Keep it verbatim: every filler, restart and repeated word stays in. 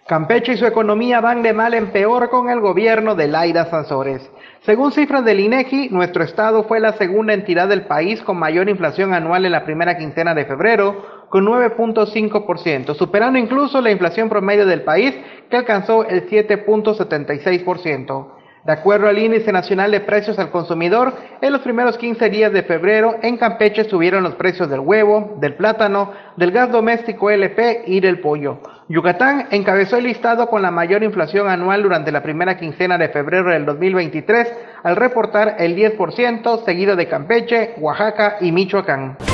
Campeche y su economía van de mal en peor con el gobierno de Laida Sansores. Según cifras del INEGI, nuestro estado fue la segunda entidad del país con mayor inflación anual en la primera quincena de febrero, con nueve punto cinco por ciento, superando incluso la inflación promedio del país, que alcanzó el siete punto setenta y seis por ciento. De acuerdo al Índice Nacional de Precios al Consumidor, en los primeros quince días de febrero, en Campeche subieron los precios del huevo, del plátano, del gas doméstico L P y del pollo. Yucatán encabezó el listado con la mayor inflación anual durante la primera quincena de febrero del dos mil veintitrés, al reportar el diez por ciento, seguido de Campeche, Oaxaca y Michoacán.